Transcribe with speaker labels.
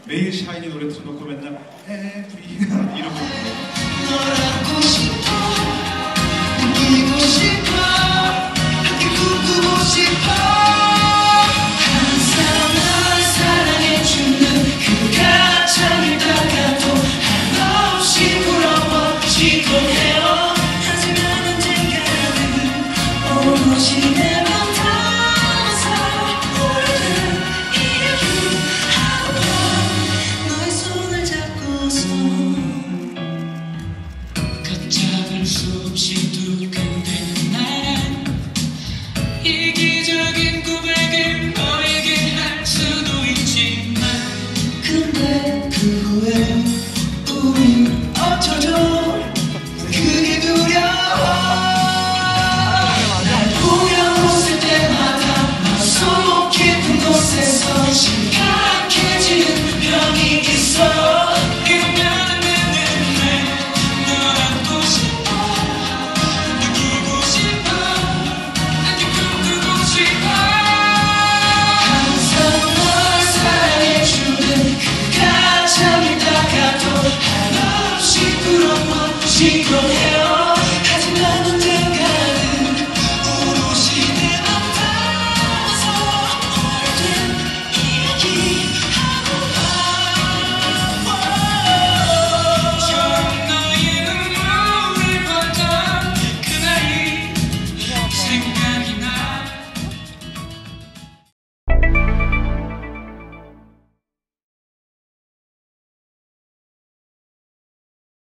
Speaker 1: 매일 샤이니 노래 틀어놓고 맨날 에브리 이러고
Speaker 2: 널 안고 싶어 느끼고 싶어 함께 꿈꾸고 싶어 항상 널 사랑해주는 그 가장을 다가도 한없이 부러워지고 해요 하지만 언젠가는 오롯이 내 맘 담아서 오래된 이야기하고 너의 손을 잡고서 걷잡을 수 없이